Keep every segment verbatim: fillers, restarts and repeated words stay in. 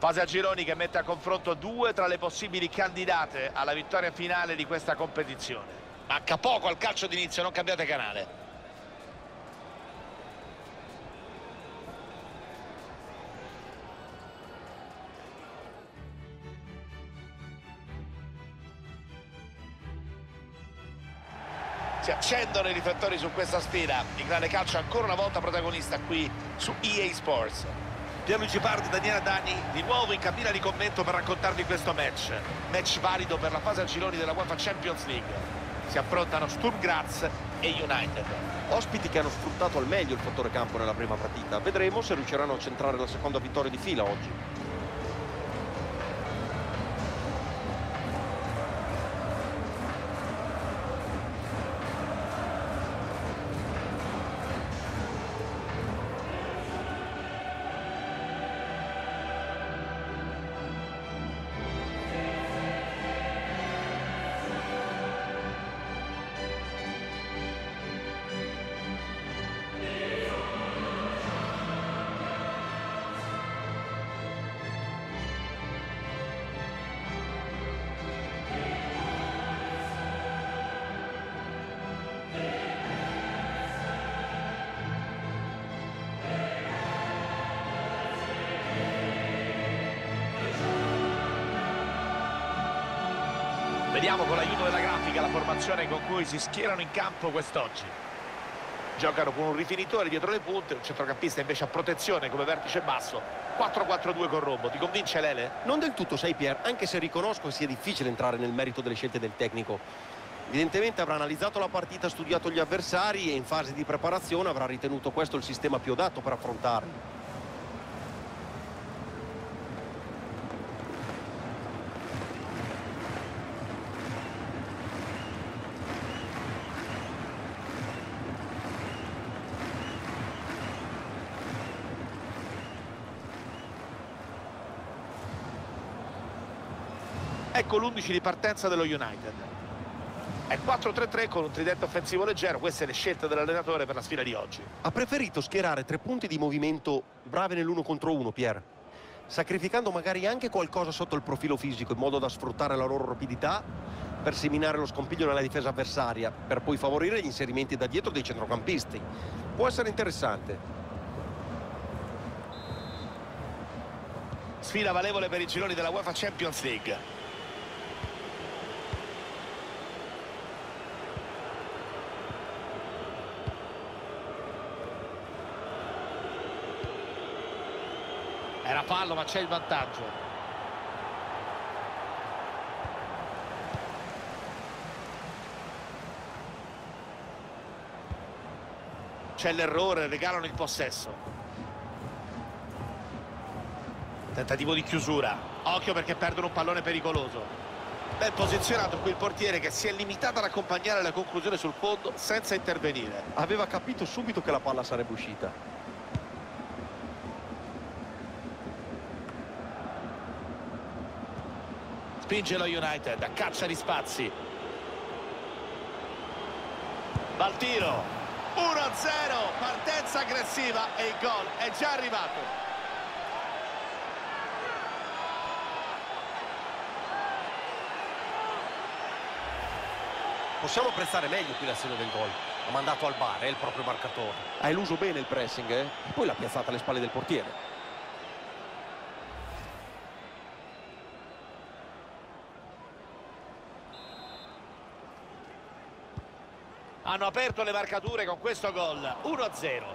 Fase a gironi che mette a confronto due tra le possibili candidate alla vittoria finale di questa competizione. Manca poco al calcio d'inizio, non cambiate canale. Si accendono i riflettori su questa sfida. Il grande calcio ancora una volta protagonista qui su E A Sports. Pierluigi Pardi, Daniele Dani, di nuovo in cabina di commento per raccontarvi questo match. Match valido per la fase a gironi della UEFA Champions League. Si affrontano Sturm Graz e United. Ospiti che hanno sfruttato al meglio il fattore campo nella prima partita. Vedremo se riusciranno a centrare la seconda vittoria di fila oggi. Vediamo con l'aiuto della grafica la formazione con cui si schierano in campo quest'oggi. Giocano con un rifinitore dietro le punte, un centrocampista invece a protezione come vertice basso. quattro quattro due con Robbo. Ti convince Lele? Non del tutto, sai Pier, anche se riconosco sia difficile entrare nel merito delle scelte del tecnico. Evidentemente avrà analizzato la partita, studiato gli avversari e in fase di preparazione avrà ritenuto questo il sistema più adatto per affrontarli. Ecco l'undici di partenza dello United. È quattro tre tre con un tridente offensivo leggero. Queste le scelte dell'allenatore per la sfida di oggi. Ha preferito schierare tre punti di movimento brave nell'uno contro uno, Pier, sacrificando magari anche qualcosa sotto il profilo fisico in modo da sfruttare la loro rapidità per seminare lo scompiglio nella difesa avversaria, per poi favorire gli inserimenti da dietro dei centrocampisti. Può essere interessante. Sfida valevole per i gironi della UEFA Champions League. Era fallo, ma c'è il vantaggio. C'è l'errore, regalano il possesso. Tentativo di chiusura. Occhio perché perdono un pallone pericoloso. Ben posizionato qui il portiere che si è limitato ad accompagnare la conclusione sul fondo senza intervenire. Aveva capito subito che la palla sarebbe uscita. Spinge lo United a caccia di spazi. Va al tiro. uno a zero, partenza aggressiva e il gol è già arrivato. Possiamo apprezzare meglio qui l'azione del gol. Ha mandato al bar, è il proprio marcatore. Ha eluso bene il pressing, eh? Poi l'ha piazzata alle spalle del portiere. Hanno aperto le marcature con questo gol. uno a zero.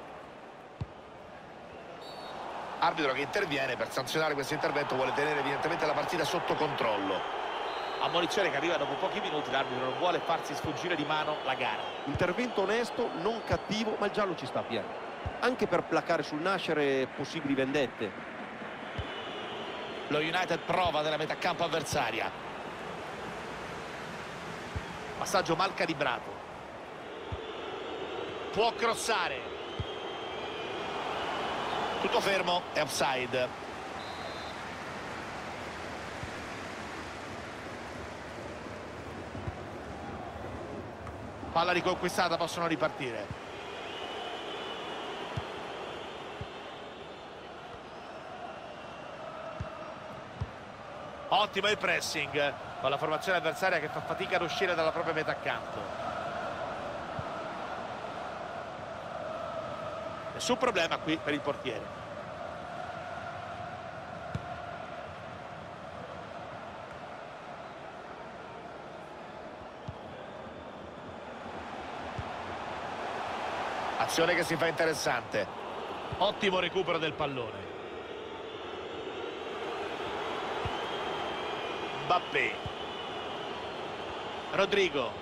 Arbitro che interviene per sanzionare questo intervento, vuole tenere evidentemente la partita sotto controllo. Ammonizione che arriva dopo pochi minuti. L'arbitro non vuole farsi sfuggire di mano la gara. Intervento onesto, non cattivo, ma il giallo ci sta, Pier. Anche per placare sul nascere possibili vendette. Lo United prova della metà campo avversaria. Passaggio mal calibrato. Può crossare. Tutto fermo, è offside. Palla riconquistata, possono ripartire. Ottimo il pressing con la formazione avversaria che fa fatica ad uscire dalla propria metà campo. Nessun problema qui per il portiere. Azione che si fa interessante. Ottimo recupero del pallone. Mbappé. Rodrigo.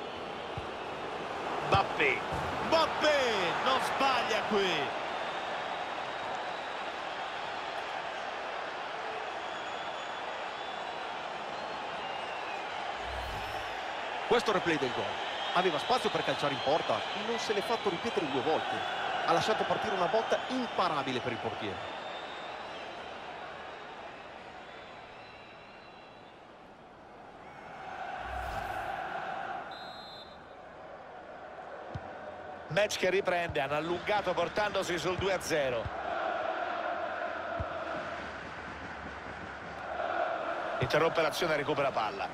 Mbappé. Mbappé non sbaglia qui. Questo è il replay del gol. Aveva spazio per calciare in porta e non se l'è fatto ripetere due volte. Ha lasciato partire una botta imparabile per il portiere. Match che riprende, hanno allungato portandosi sul due a zero. Interrompe l'azione e recupera palla.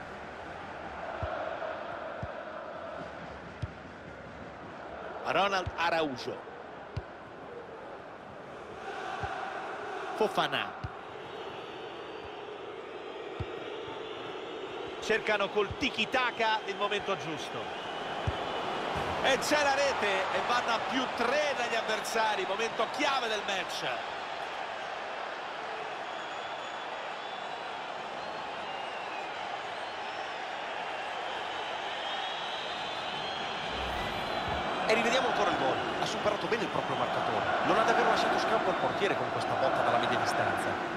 Ronald Araujo. Fofana. Cercano col tiki-taka il momento giusto. E c'è la rete e vanno a più tre dagli avversari, momento chiave del match. E rivediamo ancora il gol. Ha superato bene il proprio marcatore. Non ha davvero lasciato scampo al portiere con questa botta dalla media distanza.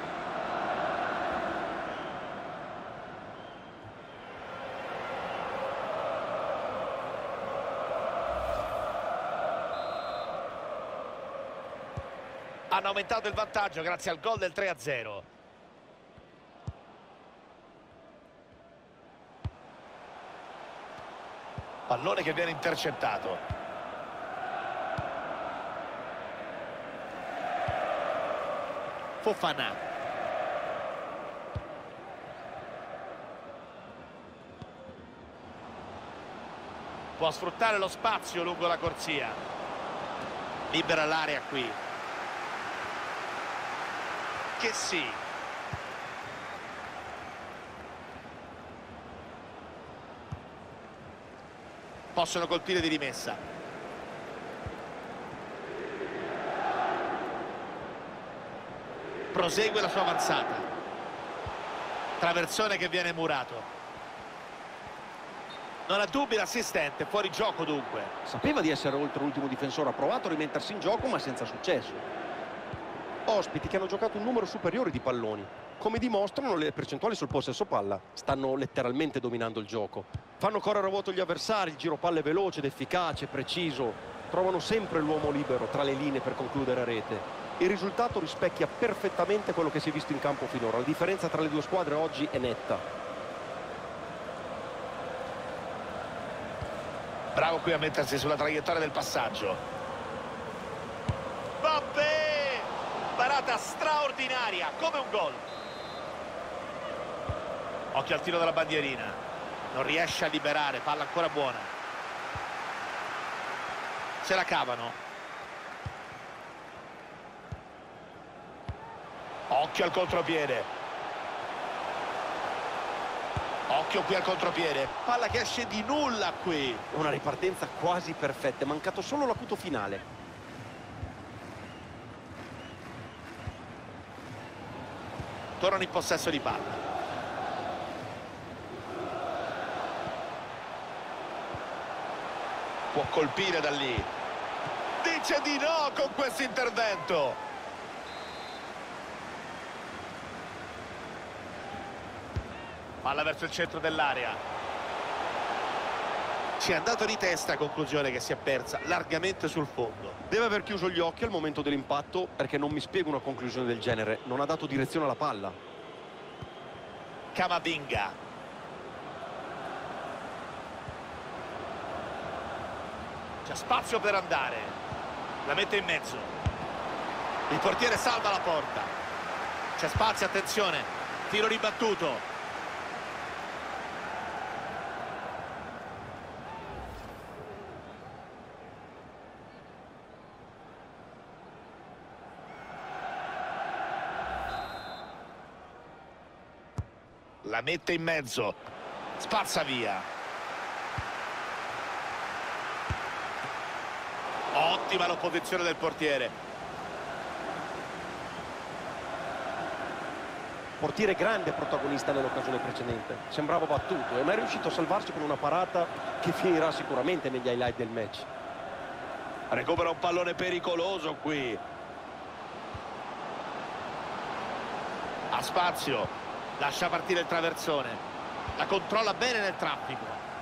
Hanno aumentato il vantaggio grazie al gol del tre a zero. Pallone che viene intercettato. Fofana. Può sfruttare lo spazio lungo la corsia. Libera l'area qui. Che sì. Possono colpire di rimessa. Prosegue la sua avanzata. Traversone che viene murato. Non ha dubbi l'assistente, fuori gioco dunque. Sapeva di essere oltre l'ultimo difensore, ha provato a rimettersi in gioco ma senza successo. Ospiti che hanno giocato un numero superiore di palloni. Come dimostrano le percentuali sul possesso palla, stanno letteralmente dominando il gioco. Fanno correre a vuoto gli avversari, il giro palla è veloce ed efficace, preciso. Trovano sempre l'uomo libero tra le linee per concludere a rete. Il risultato rispecchia perfettamente quello che si è visto in campo finora. La differenza tra le due squadre oggi è netta. Bravo qui a mettersi sulla traiettoria del passaggio. Mbappé! Parata straordinaria, come un gol. Occhio al tiro della bandierina. Non riesce a liberare, palla ancora buona. Se la cavano. Occhio al contropiede. Occhio qui al contropiede. Palla che esce di nulla qui. Una ripartenza quasi perfetta, è mancato solo l'acuto finale. Tornano in possesso di palla. Può colpire da lì. Dice di no con questo intervento. Palla verso il centro dell'area. Ci è andato di testa, conclusione che si è persa largamente sul fondo. Deve aver chiuso gli occhi al momento dell'impatto, perché non mi spiego una conclusione del genere. Non ha dato direzione alla palla. Camavinga. C'è spazio per andare. La mette in mezzo. Il portiere salva la porta. C'è spazio, attenzione. Tiro ribattuto. La mette in mezzo, spazza via. Ottima l'opposizione del portiere. Portiere grande protagonista nell'occasione precedente. Sembrava battuto, ma è riuscito a salvarsi con una parata che finirà sicuramente negli highlight del match. Recupera un pallone pericoloso qui. Ha spazio. Lascia partire il traversone. La controlla bene nel traffico.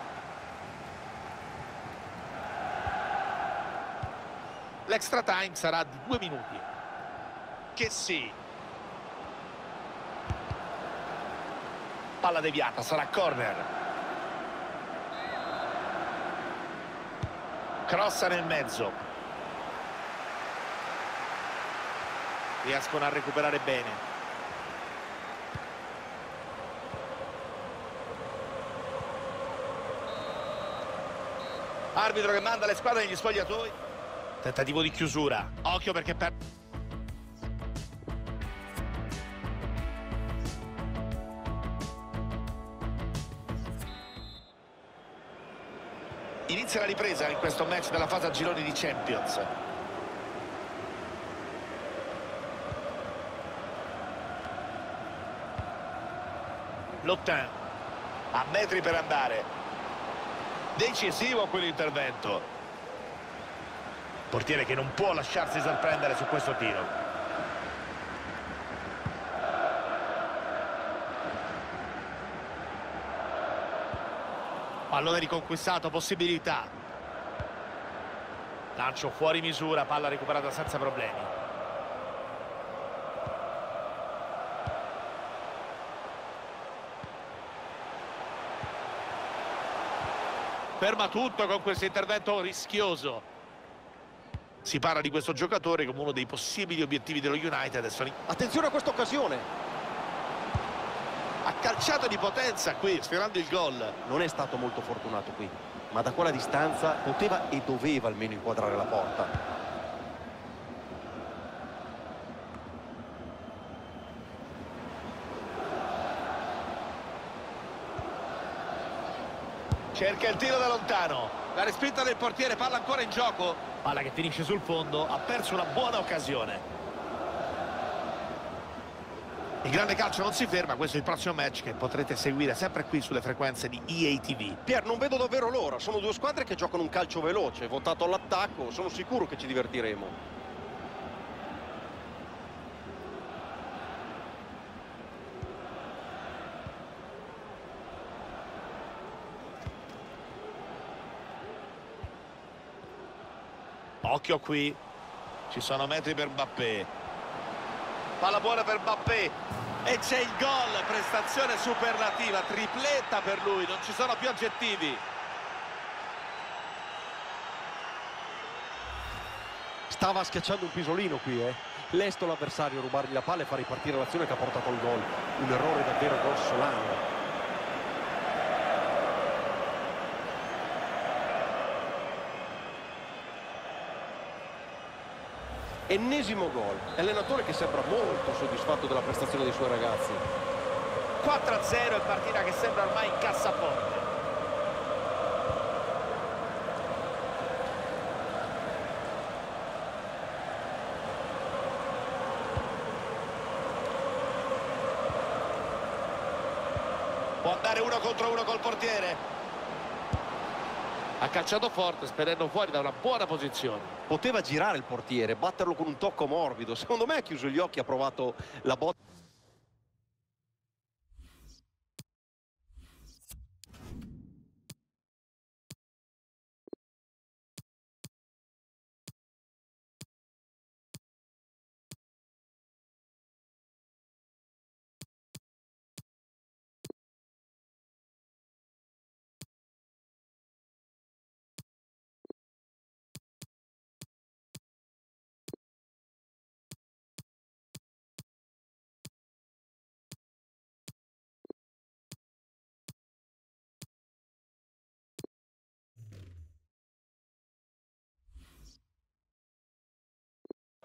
L'extra time sarà di due minuti. Che sì. Palla deviata, sarà corner. Crossa nel mezzo. Riescono a recuperare bene. Arbitro che manda le squadre negli spogliatoi. Tentativo di chiusura. Occhio perché per... Inizia la ripresa in questo match della fase a gironi di Champions. Lottin. A metri per andare. Decisivo quell'intervento. Portiere che non può lasciarsi sorprendere su questo tiro. Pallone riconquistato, possibilità. Lancio fuori misura, palla recuperata senza problemi. Ferma tutto con questo intervento rischioso. Si parla di questo giocatore come uno dei possibili obiettivi dello United. Attenzione a questa occasione. Ha calciato di potenza qui, sfiorando il gol. Non è stato molto fortunato qui, ma da quella distanza poteva e doveva almeno inquadrare la porta. Cerca il tiro da lontano. La respinta del portiere, palla ancora in gioco. Palla che finisce sul fondo, ha perso una buona occasione. Il grande calcio non si ferma, questo è il prossimo match che potrete seguire sempre qui sulle frequenze di E A T V. Pier, non vedo davvero l'ora, sono due squadre che giocano un calcio veloce, votato all'attacco, sono sicuro che ci divertiremo. Occhio qui, ci sono metri per Mbappé. Palla buona per Mbappé e c'è il gol, prestazione superlativa, tripletta per lui, non ci sono più aggettivi. Stava schiacciando un pisolino qui, eh. Lesto l'avversario a rubargli la palla e far ripartire l'azione che ha portato al gol. Un errore davvero grossolano. Ennesimo gol. Allenatore che sembra molto soddisfatto della prestazione dei suoi ragazzi. quattro a zero e partita che sembra ormai in cassaforte. Può andare uno contro uno col portiere. Ha calciato forte, sperando fuori da una buona posizione. Poteva girare il portiere, batterlo con un tocco morbido. Secondo me ha chiuso gli occhi, ha provato la botta.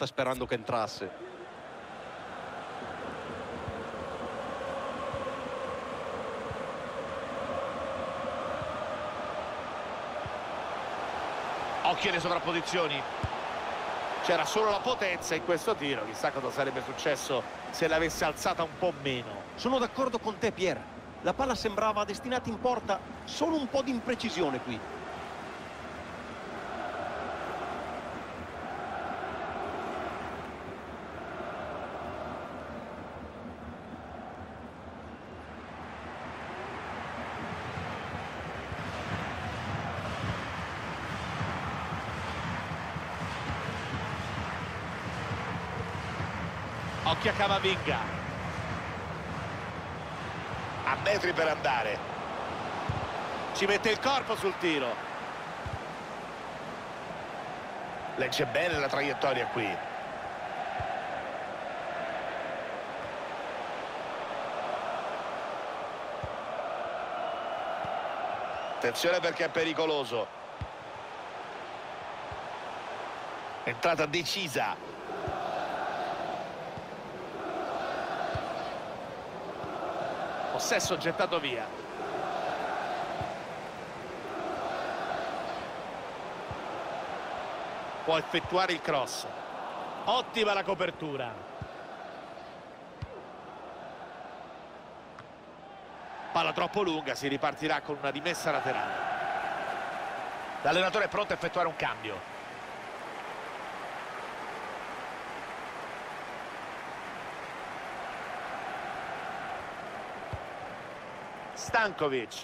sperando che entrasse. Occhio alle sovrapposizioni. C'era solo la potenza in questo tiro. Chissà cosa sarebbe successo se l'avesse alzata un po' meno. Sono d'accordo con te, Pier. La palla sembrava destinata in porta, solo un po' di imprecisione qui. Occhio a Camavinga. A metri per andare. Ci mette il corpo sul tiro. Legge bene la traiettoria qui. Attenzione perché è pericoloso. Entrata decisa. Possesso gettato via. Può effettuare il cross. Ottima la copertura. Palla troppo lunga, si ripartirà con una rimessa laterale. L'allenatore è pronto a effettuare un cambio. Stankovic.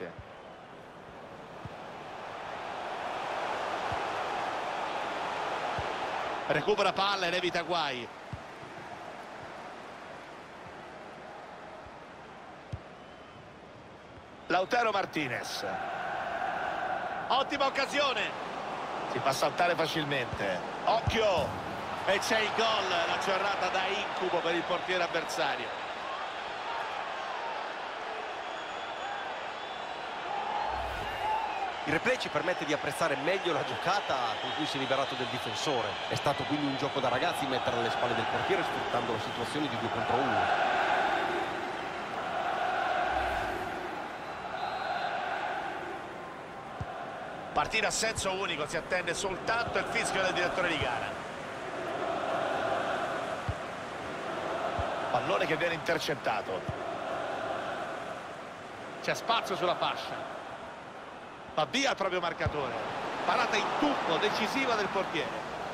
Recupera palla ed evita guai. Lautaro Martinez. Ottima occasione. Si fa saltare facilmente. Occhio. E c'è il gol. La giornata da incubo per il portiere avversario. Il replay ci permette di apprezzare meglio la giocata con cui si è liberato del difensore. È stato quindi un gioco da ragazzi mettere alle spalle del portiere sfruttando la situazione di due contro uno. Partita a senso unico, si attende soltanto il fischio del direttore di gara. Pallone che viene intercettato. C'è spazio sulla fascia. Va via il proprio marcatore. Parata in tuffo decisiva del portiere.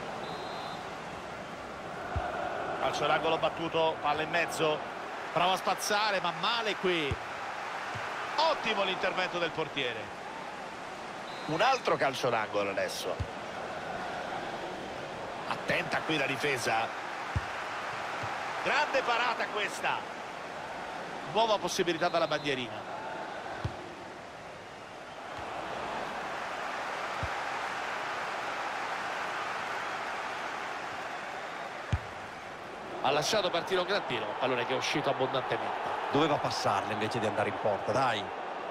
Calcio d'angolo battuto, palla in mezzo. Prova a spazzare, ma male qui. Ottimo l'intervento del portiere. Un altro calcio d'angolo adesso. Attenta qui la difesa. Grande parata questa. Nuova possibilità dalla bandierina. Ha lasciato partire un gran tiro, pallone che è uscito abbondantemente. Doveva passarle invece di andare in porta, dai.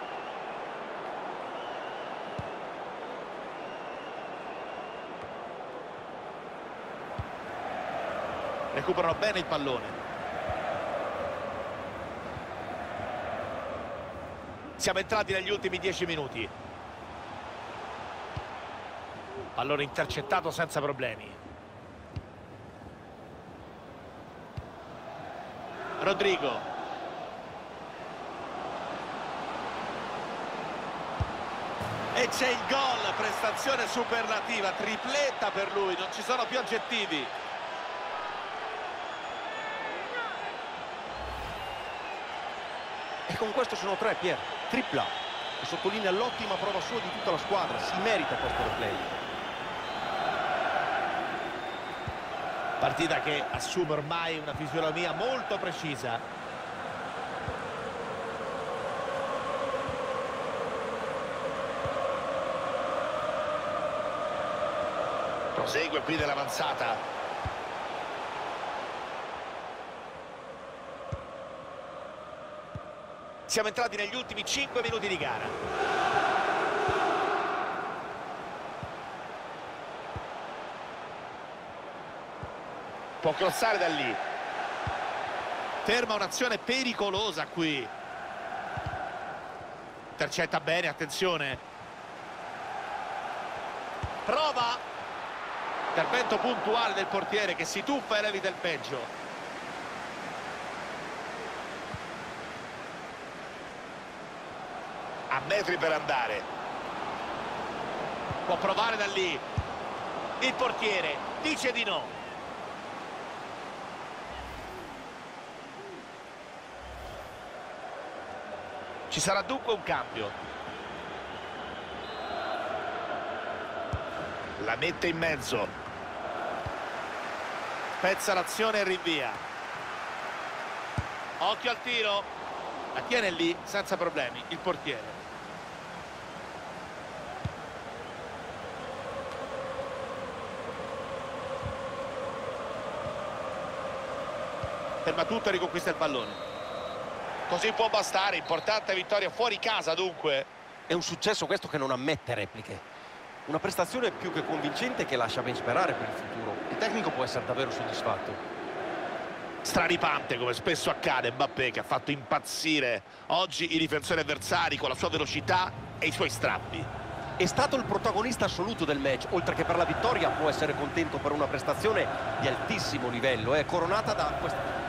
Recuperano bene il pallone. Siamo entrati negli ultimi dieci minuti. Pallone intercettato senza problemi. Rodrigo. E c'è il gol, prestazione superlativa, tripletta per lui, non ci sono più aggettivi. E con questo sono tre, Pier. Tripla. E sottolinea l'ottima prova sua di tutta la squadra. Si merita questo replay. Partita che assume ormai una fisionomia molto precisa. Prosegue qui dell'avanzata. Siamo entrati negli ultimi cinque minuti di gara. Può crossare da lì. Ferma un'azione pericolosa qui. Intercetta bene, attenzione. Prova. Intervento puntuale del portiere che si tuffa e evita il peggio. A metri per andare. Può provare da lì. Il portiere dice di no. Ci sarà dunque un cambio. La mette in mezzo. Spezza l'azione e rinvia. Occhio al tiro. La tiene lì senza problemi il portiere. Ferma tutto e riconquista il pallone. Così può bastare, importante vittoria fuori casa dunque. È un successo questo che non ammette repliche. Una prestazione più che convincente che lascia ben sperare per il futuro. Il tecnico può essere davvero soddisfatto. Straripante come spesso accade, Mbappé che ha fatto impazzire oggi i difensori avversari con la sua velocità e i suoi strappi. È stato il protagonista assoluto del match, oltre che per la vittoria può essere contento per una prestazione di altissimo livello, è coronata da questa...